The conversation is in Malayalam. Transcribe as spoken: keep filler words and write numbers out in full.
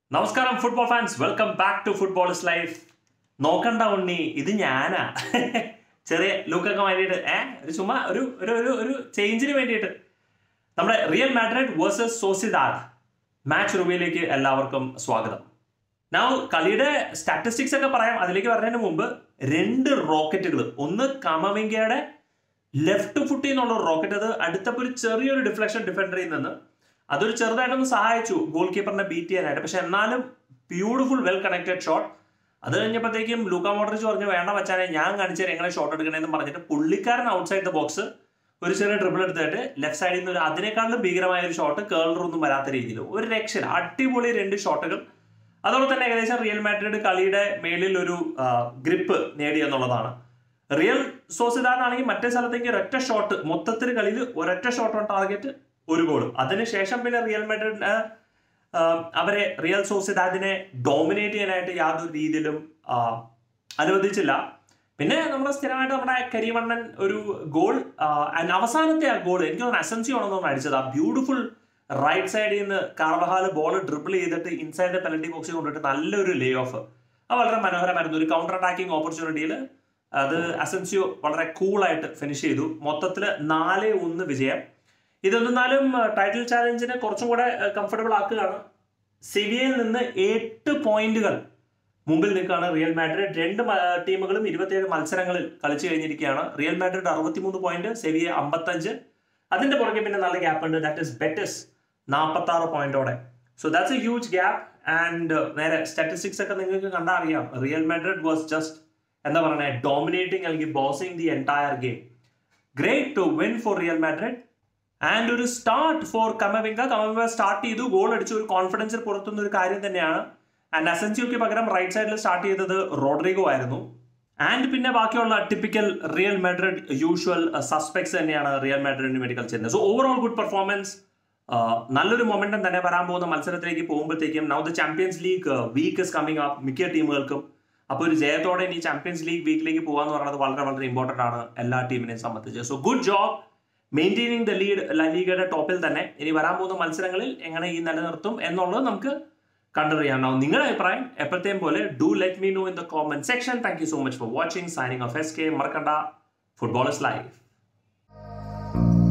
നമസ്കാരം football fans, welcome back to football's life. നോക്കണ്ട ഉണ്ണി, ഇത് ഞാനാ. ചെറിയ ലുക്കൊക്കെ വേണ്ടിയിട്ട് ഏഹ് ഒരു ചുമ്മാ ഒരു ഒരു ഒരു ഒരു ചേഞ്ചിന് വേണ്ടിയിട്ട് നമ്മുടെ Real Madrid versus Sociedad match റിവ്യൂയിലേക്ക് എല്ലാവർക്കും സ്വാഗതം. ഞാൻ കളിയുടെ സ്റ്റാറ്റിസ്റ്റിക്സ് ഒക്കെ പറയാം. അതിലേക്ക് വരുന്നതിന് മുമ്പ് രണ്ട് റോക്കറ്റുകൾ, ഒന്ന് കമവിംഗയുടെ ലെഫ്റ്റ് ഫുട്ടിൽ നിന്നുള്ള റോക്കറ്റ്, അത് അടുത്തപ്പോൾ ഒരു ചെറിയൊരു ഡിഫ്ലക്ഷൻ ഡിഫൻഡറിൽ നിന്ന് അതൊരു ചെറുതായിട്ടൊന്ന് സഹായിച്ചു ഗോൾ കീപ്പറിനെ ബീറ്റ് ചെയ്യാനായിട്ട്. പക്ഷെ എന്നാലും ബ്യൂട്ടിഫുൾ വെൽ കണക്റ്റഡ് ഷോട്ട്. അത് കഴിഞ്ഞപ്പോഴത്തേക്കും ലൂക്ക മോഡ്രിച്ച് പറഞ്ഞു, വേണ്ട വച്ചാനെ ഞാൻ കാണിച്ചാൽ എങ്ങനെ ഷോട്ട് എടുക്കണമെന്ന് പറഞ്ഞിട്ട് പുള്ളിക്കാരൻ ഔട്ട്സൈഡ് ദ ബോക്സ് ഒരു ചെറിയ ഡ്രിബിൾ എടുത്തിട്ട് ലെഫ്റ്റ് സൈഡിൽ നിന്ന് ഒരു അതിനേക്കാളും ഭീകരമായ ഒരു ഷോട്ട്, കേൾറൊന്നും വരാത്ത രീതിയിൽ ഒരു രക്ഷ, അടിപൊളി രണ്ട് ഷോട്ടുകൾ. അതോടെ തന്നെ ഏകദേശം റിയൽ മാഡ്രിഡ് കളിയുടെ മേളിൽ ഒരു ഗ്രിപ്പ് നേടി എന്നുള്ളതാണ്. റിയൽ സോസിഡാഡ് ആണെങ്കിൽ മറ്റേ സ്ഥലത്തേക്ക് ഒരൊറ്റ ഷോട്ട്, മൊത്തത്തിൽ കളിയിൽ ഒരൊറ്റ ഷോട്ട് ഓൺ ടാർഗറ്റ്, ഒരു ഗോൾ. അതിനുശേഷം പിന്നെ റിയൽ മാഡ്രിഡ് അവരെ റിയൽ സോസിഡാദിനെ ഡോമിനേറ്റ് ചെയ്യാനായിട്ട് യാതൊരു രീതിയിലും അനുവദിച്ചില്ല. പിന്നെ നമ്മുടെ സ്ഥിരമായിട്ട് നമ്മുടെ കരിമണ്ണൻ ഒരു ഗോൾ, ആൻഡ് അവസാനത്തെ ആ ഗോൾ എനിക്ക് തോന്നുന്നു അസൻസിയോ ആണെന്ന് അടിച്ചത്. ആ ബ്യൂട്ടിഫുൾ റൈറ്റ് സൈഡിൽ നിന്ന് കാർവഹാല് ബോൾ ഡ്രിബിൾ ചെയ്തിട്ട് ഇൻസൈഡ് ദ പെനൽറ്റി ബോക്സിൽ കൊണ്ടിട്ട് നല്ലൊരു ലേ ഓഫ്. അത് വളരെ മനോഹരമായിരുന്നു. ഒരു കൗണ്ടർ അറ്റാക്കിംഗ് ഓപ്പർച്യൂണിറ്റിയിൽ അത് അസൻസിയോ വളരെ കൂളായിട്ട് ഫിനിഷ് ചെയ്തു. മൊത്തത്തിൽ നാല് ഒന്ന് വിജയം. ഇതൊന്നാലും ടൈറ്റിൽ ചാലഞ്ചിനെ കുറച്ചും കൂടെ കംഫർട്ടബിൾ ആക്കുകയാണ്. സെവിയയിൽ നിന്ന് എട്ട് പോയിന്റുകൾ മുമ്പിൽ നിൽക്കുകയാണ് റിയൽ മാഡ്രിഡ്. രണ്ട് ടീമുകളും ഇരുപത്തിയേഴ് മത്സരങ്ങളിൽ കളിച്ചു കഴിഞ്ഞിരിക്കുകയാണ്. റിയൽ മാഡ്രിഡ് അറുപത്തിമൂന്ന് പോയിന്റ്, സെവിയ അമ്പത്തഞ്ച്. അതിന്റെ പുറകെ പിന്നെ നല്ല ഗ്യാപ്പ് ഉണ്ട്. ദാറ്റ് ഇസ് ബെറ്റിസ് നാൽപ്പത്തി ആറ് പോയിന്റോടെ. So that's a huge gap. And നേരെ സ്റ്റാറ്റിസ്റ്റിക്സ് ഒക്കെ നിങ്ങൾക്ക് കണ്ടാൽ അറിയാം, റിയൽ മാഡ്രിഡ് വാസ് ജസ്റ്റ് എന്താ പറയുക, ഡോമിനേറ്റിംഗ് അല്ലെങ്കിൽ bossing the entire game. Great to win for Real Madrid. And ഒരു start for Camavinga. Camavinga start ചെയ്തു, ഗോൾ അടിച്ചു. ഒരു കോൺഫിഡൻസിൽ പുറത്തുന്ന ഒരു കാര്യം തന്നെയാണ്. ആൻഡ് അസൻസിയോക്ക് പകരം റൈറ്റ് സൈഡിൽ സ്റ്റാർട്ട് ചെയ്തത് റോഡ്രിഗോ ആയിരുന്നു. ആൻഡ് പിന്നെ ബാക്കിയുള്ള typical Real Madrid usual suspects തന്നെയാണ് റിയൽ മാഡ്രിഡിന് വേണ്ടി കളിച്ചിരുന്നത്. So overall good performance. നല്ലൊരു മൊമെന്റം തന്നെ വരാൻ പോകുന്ന മത്സരത്തിലേക്ക് പോകുമ്പോഴത്തേക്കും. Now the Champions League week is coming up മിക്ക ടീമുകൾക്കും. അപ്പോൾ ഒരു ജയത്തോടെ ഇനി ചാമ്പ്യൻസ് ലീഗ് വീക്കിലേക്ക് പോകാന്ന് പറയുന്നത് വളരെ വളരെ ഇമ്പോർട്ടൻ്റ് ആണ് എല്ലാ ടീമിനെയും സംബന്ധിച്ച്. So good job maintaining the lead La ലീഗയുടെ ടോപ്പിൽ തന്നെ. ഇനി വരാൻ പോകുന്ന മത്സരങ്ങളിൽ എങ്ങനെ ഈ നിലനിർത്തും എന്നുള്ളത് നമുക്ക് കണ്ടറിയാം. നിങ്ങളുടെ അഭിപ്രായം എപ്പോഴത്തെയും പോലെ do let me know in the comment section. Thank you so much for watching. Signing off S K. മറക്കണ്ട, ഫുട്ബോൾ ഇസ് ലൈഫ്.